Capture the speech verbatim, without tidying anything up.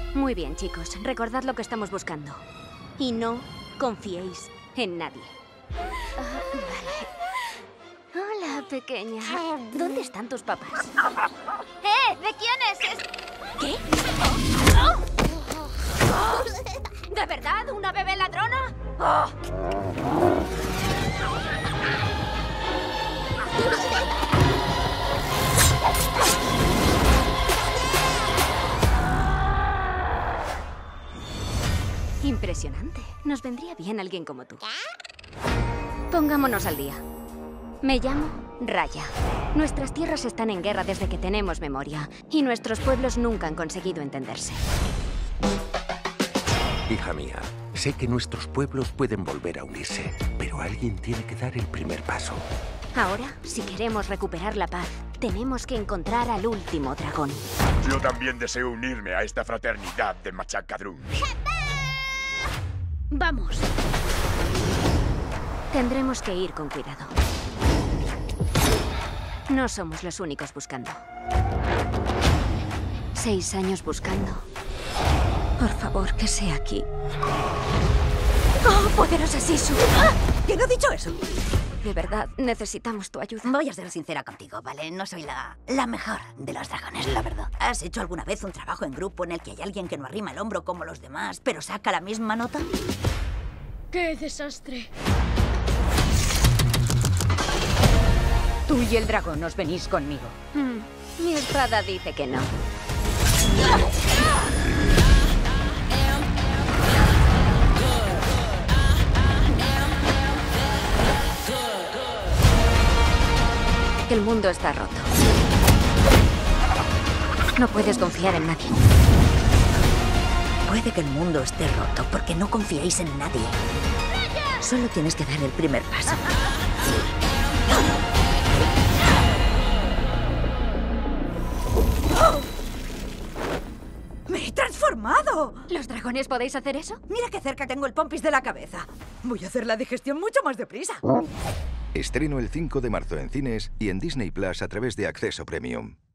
Muy bien, chicos. Recordad lo que estamos buscando. Y no confiéis en nadie. Ah, vale. Hola, pequeña. ¿Dónde están tus papás? ¡Eh! ¿De quién es? es... ¿Qué? ¿De verdad? ¿Una bebé ladrona? Oh. Impresionante. Nos vendría bien alguien como tú. Pongámonos al día. Me llamo Raya. Nuestras tierras están en guerra desde que tenemos memoria. Y nuestros pueblos nunca han conseguido entenderse. Hija mía, sé que nuestros pueblos pueden volver a unirse, pero alguien tiene que dar el primer paso. Ahora, si queremos recuperar la paz, tenemos que encontrar al último dragón. Yo también deseo unirme a esta fraternidad de Machacadrún. ¡Vamos! Tendremos que ir con cuidado. No somos los únicos buscando. Seis años buscando. Por favor, que sea aquí. ¡Oh, poderosa Sisu! ¡Ah! ¿Quién ha dicho eso? De verdad, necesitamos tu ayuda. Voy a ser sincera contigo, ¿vale? No soy la, la mejor de los dragones, la verdad. ¿Has hecho alguna vez un trabajo en grupo en el que hay alguien que no arrima el hombro como los demás, pero saca la misma nota? ¡Qué desastre! Tú y el dragón os venís conmigo. Mm, mi espada dice que no. El mundo está roto. No puedes confiar en nadie. Puede que el mundo esté roto porque no confiáis en nadie. Solo tienes que dar el primer paso. ¡Oh! ¡Me he transformado! ¿Los dragones podéis hacer eso? Mira qué cerca tengo el pompis de la cabeza. Voy a hacer la digestión mucho más deprisa. Estreno el cinco de marzo en cines y en Disney Plus a través de Acceso Premium.